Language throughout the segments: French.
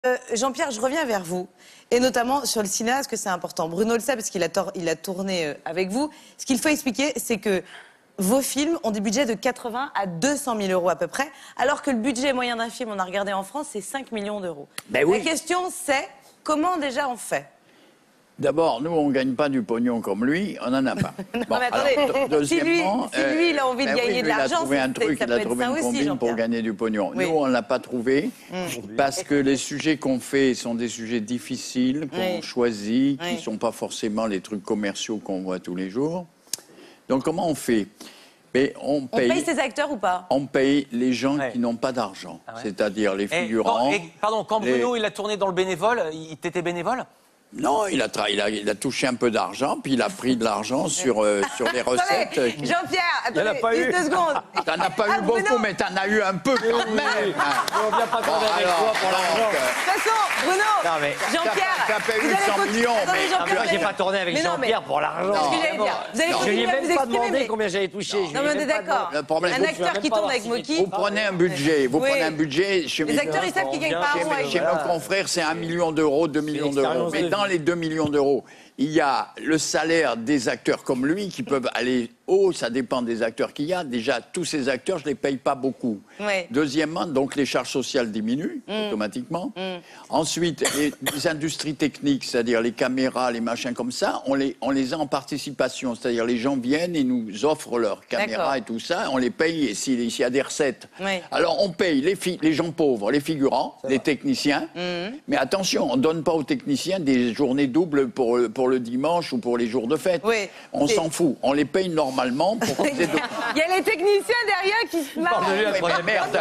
Jean-Pierre, je reviens vers vous, et notamment sur le cinéma, parce que c'est important. Bruno le sait, parce qu'il a tourné avec vous. Ce qu'il faut expliquer, c'est que vos films ont des budgets de 80 à 200 000 euros à peu près, alors que le budget moyen d'un film, on a regardé en France, c'est 5 millions d'euros. Ben oui. La question, c'est comment déjà on fait? D'abord, nous, on ne gagne pas du pognon comme lui, on n'en a pas. Non, mais attendez, si lui, il a envie de gagner de l'argent, il a trouvé ça peut être ça une aussi, combine pour gagner du pognon. Oui. Nous, on ne l'a pas trouvé, parce que les sujets qu'on fait sont des sujets difficiles, qu'on choisit, qui ne sont pas forcément les trucs commerciaux qu'on voit tous les jours. Donc, comment on fait? Mais on paye ces acteurs ou pas? On paye les gens qui n'ont pas d'argent, c'est-à-dire les figurants. Pardon, quand Bruno il a tourné dans le bénévole, t'étais bénévole? Non, il a touché un peu d'argent, puis il a pris de l'argent sur les recettes. Jean-Pierre, attendez, juste 2 secondes. T'en as pas eu beaucoup, mais t'en as eu un peu quand même. On vient pas tourner avec toi pour l'argent. De toute façon, Bruno, Jean-Pierre, t'as pas eu 100 millions, mais Moi, j'ai pas tourné avec Jean-Pierre pour l'argent. C'est ce que j'allais dire. Vous allez Je lui continuer ai à vous même pas exprimer. demandé combien j'avais touché. Non, mais on est d'accord. Le problème, Un acteur qui tourne avec Moki. vous prenez un budget, chez Les acteurs, ils savent qu'ils gagnent pas un rond. chez nos confrères, c'est 1 million d'euros, 2 millions d'euros. Mais dans les 2 millions d'euros, il y a le salaire des acteurs comme lui qui peuvent aller haut, ça dépend des acteurs qu'il y a. Déjà, tous ces acteurs, je ne les paye pas beaucoup. Ouais. Deuxièmement, donc les charges sociales diminuent automatiquement. Ensuite, les industries techniques, c'est-à-dire les caméras, les machins comme ça, on les a en participation. C'est-à-dire les gens viennent et nous offrent leurs caméras et tout ça, on les paye et s'il y a des recettes. Ouais. Alors on paye les gens pauvres, les figurants, les techniciens, mais attention, on ne donne pas aux techniciens des journées doubles pour le dimanche ou pour les jours de fête. Oui. On s'en fout, on les paye normalement pour qu'ils aient de... Il y a les techniciens derrière qui se marrent. Mais merde,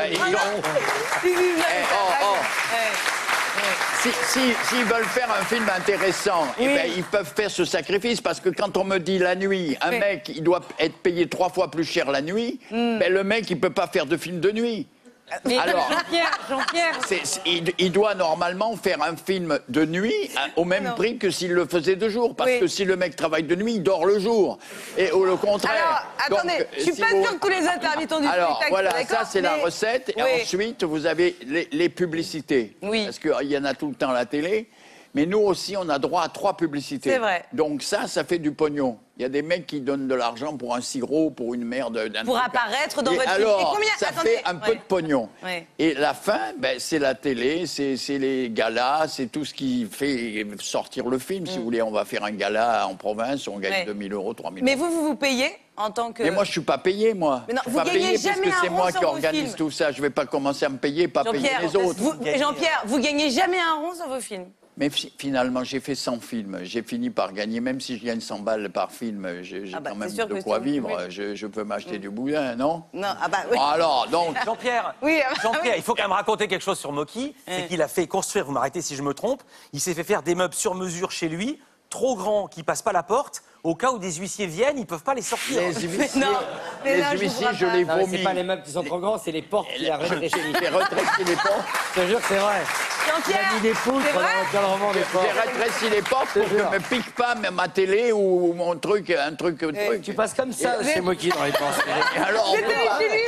s'ils veulent faire un film intéressant, eh ben, ils peuvent faire ce sacrifice, parce que quand on me dit la nuit, un mec, il doit être payé 3 fois plus cher la nuit, ben, le mec, il peut pas faire de film de nuit. Mais alors, Jean-Pierre. il doit normalement faire un film de nuit au même prix que s'il le faisait de jour. Parce que si le mec travaille de nuit, il dort le jour. Et au le contraire. Alors, attendez, je suis pas sûre que tous les intermittents du spectacle. Alors, voilà, ça c'est la recette. Et ensuite, vous avez les publicités. Oui. Parce qu'il y en a tout le temps à la télé. Mais nous aussi, on a droit à 3 publicités. C'est vrai. Donc ça fait du pognon. Il y a des mecs qui donnent de l'argent pour un sirop, pour une merde. Pour apparaître dans votre film. Alors, ça fait un peu de pognon. Ouais. Et la fin, ben, c'est la télé, c'est les galas, c'est tout ce qui fait sortir le film. Si vous voulez, on va faire un gala en province, on gagne 2 000 euros, 3 000 euros. Mais vous payez en tant que... Mais moi, je suis pas payé, moi. Mais non, je vous suis pas gagnez payé jamais puisque un c'est rond moi sur qui vos organise films. tout ça. Je vais pas commencer à me payer, pas payer les autres. Jean-Pierre, vous gagnez jamais un rond sur vos films. Mais finalement, j'ai fait 100 films. J'ai fini par gagner, même si je gagne 100 balles par film, j'ai quand même de quoi vivre. Je peux m'acheter du boudin, non? Non, oui. Alors, donc... Jean-Pierre, il faut quand même raconter quelque chose sur Moki. C'est qu'il a fait construire, vous m'arrêtez si je me trompe, il s'est fait faire des meubles sur mesure chez lui, trop grands, qui passent pas la porte. Au cas où des huissiers viennent, ils peuvent pas les sortir. Les huissiers, je les vomis. C'est pas les meubles qui sont trop grands, c'est les portes qui a rétréci. J'ai rétréci les portes. Je te jure que c'est vrai. Jean-Pierre, Il a mis des poules pendant l'encadrement des portes. J'ai rétréci les portes pour que ne me pique pas ma télé ou mon truc, un truc. Tu passes comme ça chez Moki dans les portes. Alors,